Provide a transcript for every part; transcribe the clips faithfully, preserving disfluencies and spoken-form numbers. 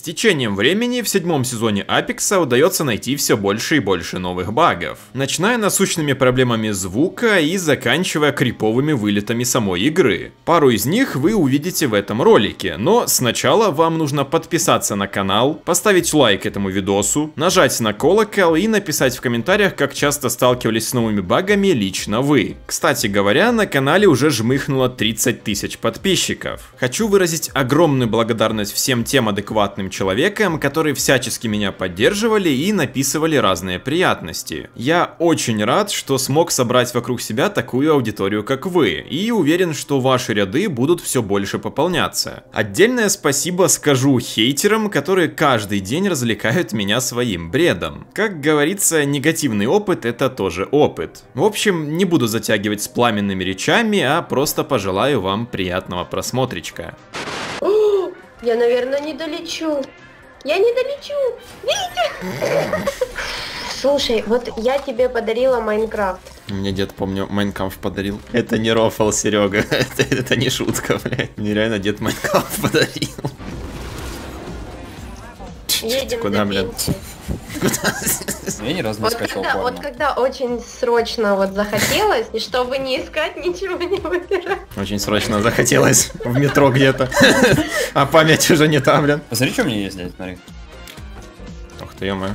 течением времени в седьмом сезоне Апекса удается найти все больше и больше новых багов, начиная насущными проблемами звука и заканчивая криповыми вылетами самой игры. Пару из них вы увидите в этом ролике, но сначала вам нужно подписаться на канал, поставить лайк этому видосу, нажать на колокол и написать в комментариях, как часто сталкивались с новыми багами лично вы. Кстати говоря, на канале уже жмыхнуло тридцать тысяч подписчиков. Хочу выразить огромную благодарность всем тем адекватным человекам, которые всячески меня поддерживали и написывали разные приятности. Я очень рад, что смог собрать вокруг себя такую аудиторию, как вы, и уверен, что ваши ряды будут все больше пополняться. Отдельное спасибо скажу хейтерам, которые каждый день развлекают меня своим бредом. Как говорится, негативный опыт — это тоже опыт. В общем, не буду затягивать с пламенными речами, а просто пожелаю вам приятного просмотричка. О, я, наверное, не долечу. Я не долечу. Видите? Слушай, вот я тебе подарила Майнкрафт. Мне дед, помню, Майнкрафт подарил. Это не рофл, Серега. это, это не шутка, блядь. Мне реально дед Майнкрафт подарил. Едем Куда, до блин? пенсии. Я ни разу не Вот скачал когда, вот порно. когда очень срочно вот захотелось, и чтобы не искать, ничего не выбирать. Очень срочно захотелось в метро где-то. А память уже не там, блин. Посмотри, что у меня есть здесь, смотри. Ух ты, ё-моё.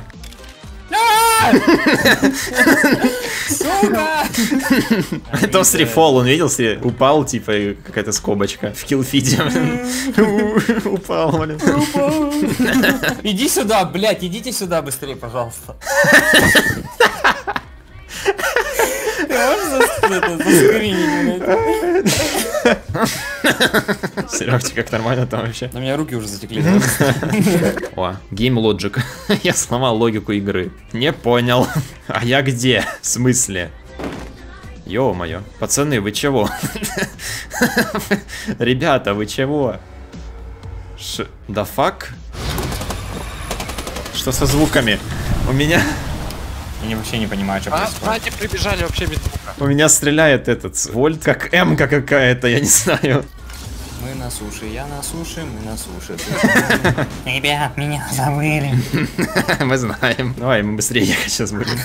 Сука! Это с рефол, он видел, себе упал, типа, и какая-то скобочка в киллфиде, блин. Упал, блин. Иди сюда, блядь, идите сюда быстрее, пожалуйста. Серёг, как нормально там вообще? На меня руки уже затекли. О, Game Logic. Я сломал логику игры. Не понял. А я где? В смысле? Ё-моё. Пацаны, вы чего? Ребята, вы чего? Ш... Да фак? Что со звуками? У меня... Я вообще не понимаю, что А, происходит. братья прибежали вообще без звука. У меня стреляет этот вольт, как М-ка какая-то, я не знаю. Мы на суше, я на суше, мы на суше. Ребят, меня забыли. Мы знаем. Давай, мы быстрее ехать сейчас будем.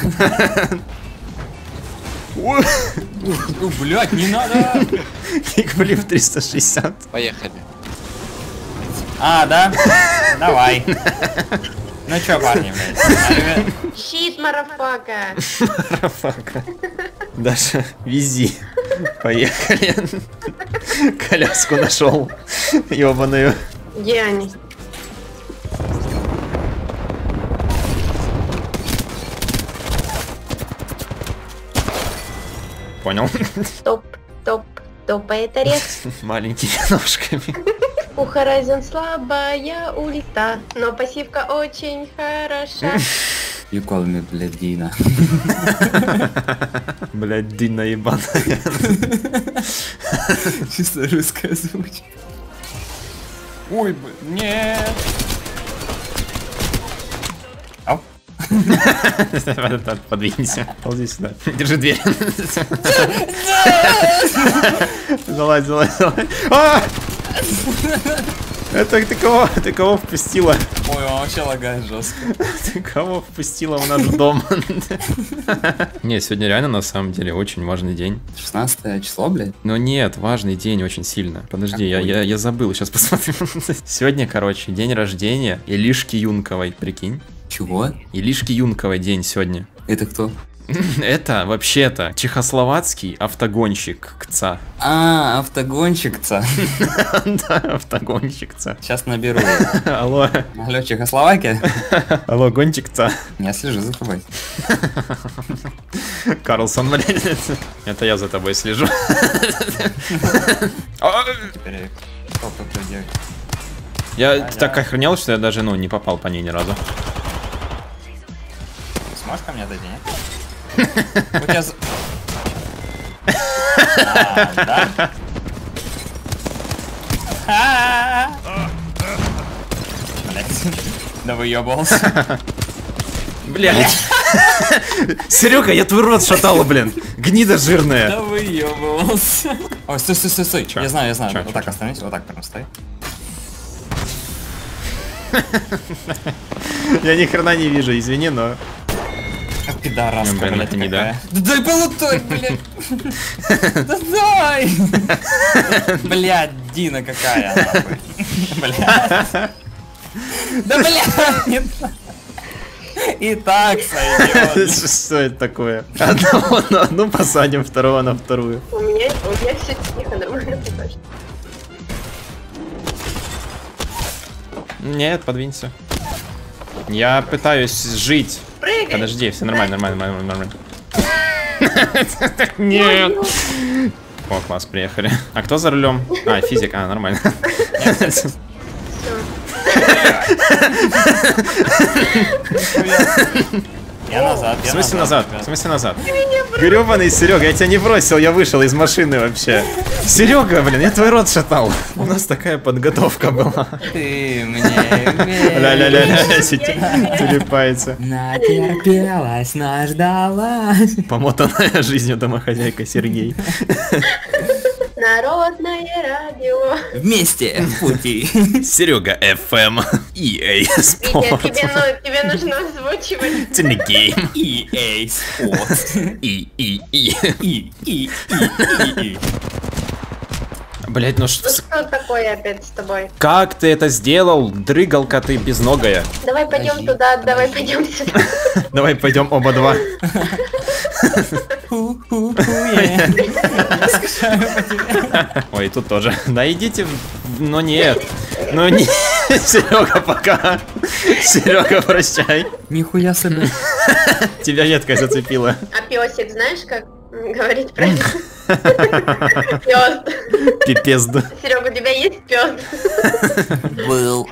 Ну, блядь, не надо! Кикфлип триста шестьдесят. Поехали. А, да? Давай. Ну чё, парни, блядь? Щит, марафака. Марафака. Даша, вези. Поехали. Коляску нашел. Ёбаную. Где они? Понял. Топ, топ, топает орех. Маленькими ножками. У Horizon слабая ульта, но пассивка очень хороша. You call me, блядь, Дина. Блядь, Дина ебаная. Чисто русская озвучка. Ой, блядь, нет. Ау. Подвинься. Ползи сюда. Держи дверь. Залазь, залазь, залазь. А! Это ты кого? Ты кого впустила? Ой, он вообще лагает жестко. Ты кого впустила в наш дом? Не, сегодня реально на самом деле очень важный день. шестнадцатое число, блядь? Но нет, важный день очень сильно. Подожди, я, я, я забыл, сейчас посмотрим. Сегодня, короче, день рождения Илишки Юнковой, прикинь. Чего? Илишки Юнковой день сегодня. Это кто? Это, вообще-то, чехословацкий автогонщик КЦА. А, автогонщик-ца. Да, автогонщик-ца. Сейчас наберу. Алло. Алло, Чехословакия? Алло, гонщик-ца. Я слежу за тобой. Карлсон, блядь. Это я за тобой слежу. Теперь я... Что такое делать? Я так охренел, что я даже, ну, не попал по ней ни разу. Сможешь ко мне отойти, нет? У тебя... за- А, да? А-а-а. Блядь. Да выебался. Блядь. Серега, я твой рот шатал, блин. Гнида жирная. Да выебался. Ой, стой, стой, стой, стой. Чё? Я знаю, я знаю. Чё, Вот чё, так чё? остановись, вот так прям стой. Я ни хрена не вижу, извини, но... Пидораска, Блин, блядь, это не какая. Да дай полутать, блядь. Да дай. Блядь, Дина какая, нахуй. Блядь. Да, блядь. И так сойдет. Что это такое? Одного на одну посадим, второго на вторую. У меня, у меня все тихо, нормально пока что. Нет, подвинься. Я пытаюсь жить. Прыгай. Подожди, все нормально, нормально, нормально, нормально. Нет. О, класс, приехали. А кто за рулем? А, физик, а, нормально. Я назад, В я смысле назад? ребят. В смысле назад? Гребаный Серега, я тебя не бросил, я вышел из машины вообще. Серега, блин, я твой рот шатал. У нас такая подготовка была. Ты мне веришь. Ля-ля-ля-ля, телепается. Натерпелась, наждалась. Помотанная жизнью домохозяйка Сергей. Народное радио. Вместе в пути. Серега эф эм. и эй Витя, Sport. тебе, ну, тебе нужно озвучивать. Game. и эй Sports. И, и, и. И, и, и, и, и. Блять, ну Ну что... что такое опять с тобой? Как ты это сделал, дрыгалка ты безногая? Давай пойдем Подожди, туда, давай подожди. пойдем сюда. Давай пойдем оба два. Ху-ху-ху-е. Скучаю по тебе. Ой, тут тоже. Да идите, в- но нет. Ну не, Серега, пока. Серега, прощай. Нихуя себе. Тебя веткой зацепила. А песик, знаешь, как м, говорить правильно? Пес. Пипец. да. Серега, у тебя есть пес? Был.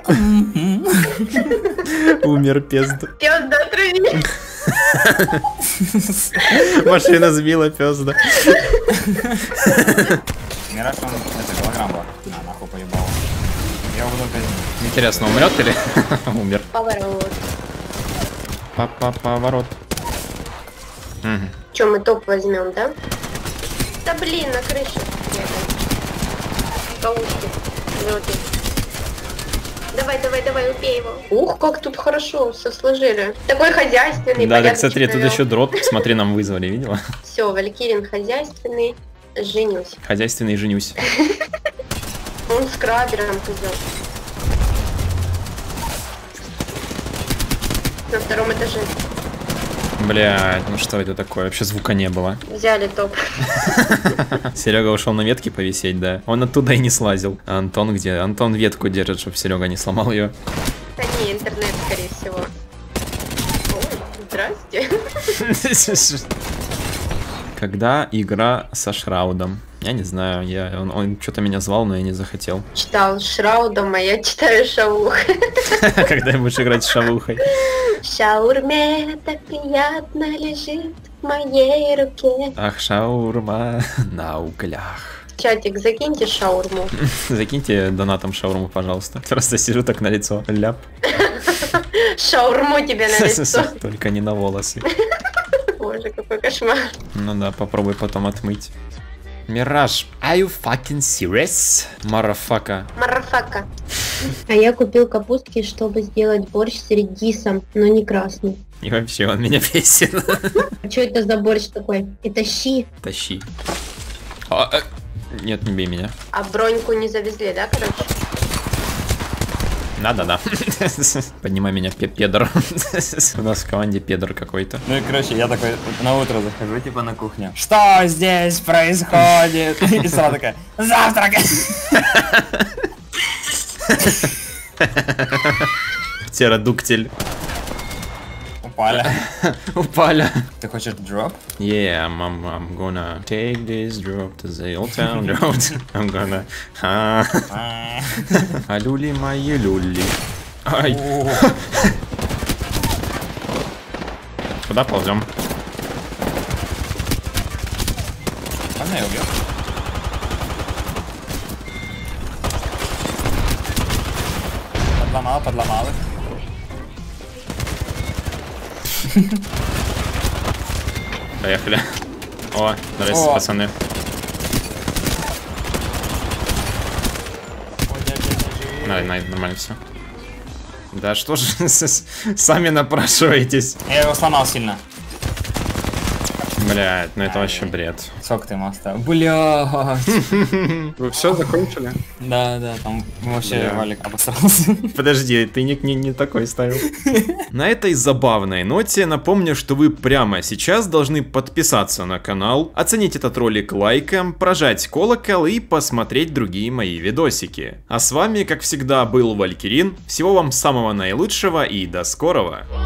Умер пезд. Пес, да, отруби. Машина сбила пес, да. Мираж, он это голограмма. А, нахуй поебал. Я буду казнить. Интересно, умрет или умер? Поворот. Папа, поворот. Мгм. Че, мы топ возьмем, да? Да блин, на крыше. Каушки. Желтый. Давай, давай, давай, убей его. Ух, как тут хорошо, все сложили. Такой хозяйственный. Да, так смотри, тут еще дрот, смотри, нам вызвали, видела? Все, Валькирин хозяйственный. Женюсь. Хозяйственный женюсь. Он с крабером козел. На втором этаже. Блядь, ну что это такое? Вообще звука не было. Взяли топ. Серега ушел на ветке повисеть, да. Он оттуда и не слазил. А Антон где? Антон ветку держит, чтобы Серега не сломал ее. Да не, интернет, скорее всего. Ой, здрасте. Когда игра со Шраудом? Я не знаю, я, он, он что-то меня звал, но я не захотел. Читал Шраудом, а я читаю Шаух. Когда будешь играть с Шавухой? Шаурме так приятно лежит в моей руке. Ах, шаурма на углях. Чатик, закиньте шаурму. Закиньте донатом шаурму, пожалуйста. Просто сижу так на лицо. Ляп. Шаурму тебе на лицо. Только не на волосы. Боже, какой кошмар. Ну да, попробуй потом отмыть. Мираж, are you fucking serious? Марафака. Марафака. А я купил капустки, чтобы сделать борщ с редисом, но не красный. И вообще он меня бесит. А что это за борщ такой? Это щи. Тащи. А, э, нет, не бей меня. А броньку не завезли, да, короче? Да-да-да. Поднимай меня, пе- педор. У нас в команде педор какой-то. Ну и короче, я такой на утро захожу, типа на кухню. Что здесь происходит? И сразу такая, завтрак! Птеродуктиль. Упали. Упали. Ты хочешь дроп? Yeah, I'm, I'm, I'm gonna take this drop to the old town road. I'm gonna... А, а люли мои люли. Ай. Куда ползем? Можно я убью? Подломал, подломал их. Поехали. О, здрасте, О. пацаны. Ой, я опять не живу. На, на, нормально все. Да что ж, сами напрашиваетесь. Я его сломал сильно. Блядь, ну это вообще бред. Сколько ты ему оставил? Бля. Вы все закончили? Да, да, там вообще Бля. Валик обосрался. Подожди, ты ник не, не такой ставил. На этой забавной ноте напомню, что вы прямо сейчас должны подписаться на канал, оценить этот ролик лайком, прожать колокол и посмотреть другие мои видосики. А с вами, как всегда, был Валькирин. Всего вам самого наилучшего и до скорого.